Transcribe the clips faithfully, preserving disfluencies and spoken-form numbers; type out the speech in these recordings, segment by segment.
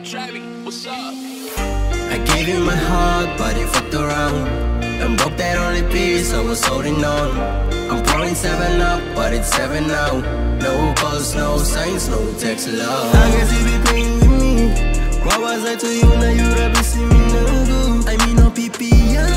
What's up? I gave you my heart, but it fucked around and broke that only piece I was holding on. I'm pouring seven up, but it's seven now. No calls, no signs, no text love. I guess you be playing with me. What was I to you? Now you rabbi see me no go. I mean no P P, yeah.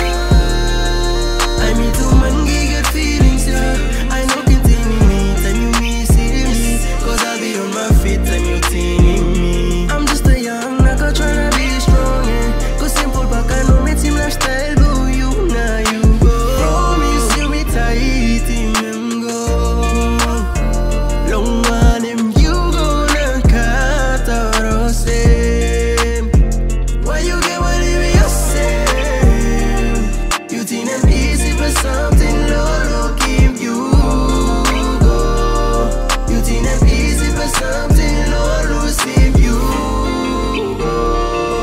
I mean too many good feelings, yeah. I know continue me, time you miss it. Cause I be on my feet, time you teaming me. I'm just a young nigga tryna be strong, yeah. Cause simple back I know me team lifestyle, but you, now you go. Promise you be tight, him go. Long one him you gonna cut out or same. Why you get what it you say? You think I'm easy for something low, low keep you go. You think I'm easy for something low, low keep you go.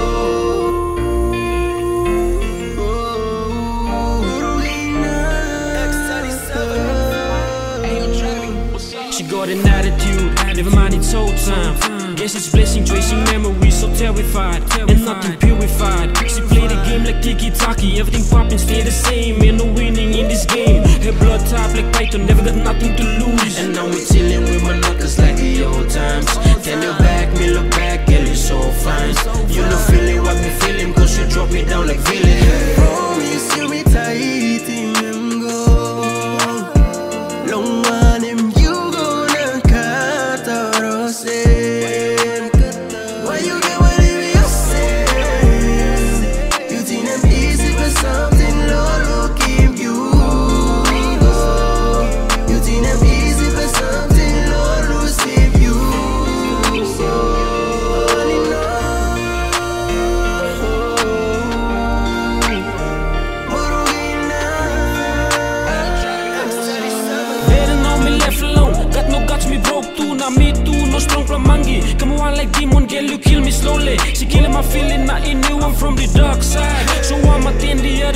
She got an attitude, never mind it's whole time. Guess it's blessing, tracing memories, so terrified and nothing purified. She played the game like tiki-taki, everything popping, stay the same. Ain't no winning in this game. Her blood type like Python, never got nothing to lose. And now we chilling with my knuckles like the old times. Tell you back, me look back, girl, you so fine. You know feeling what me feeling, cause you drop me down like villain. Promise you be tight, him go. Long one him you gonna cut out or say. Why you get what it you say? You think I'm easy for something low, low keep you go. You think I'm easy for something low, low keep you go. Me broke too, now me too, no strong from mangi. Come on like demon, girl, you kill me slowly. She killing my feeling, not in you, I'm from the dark side. So I'm at the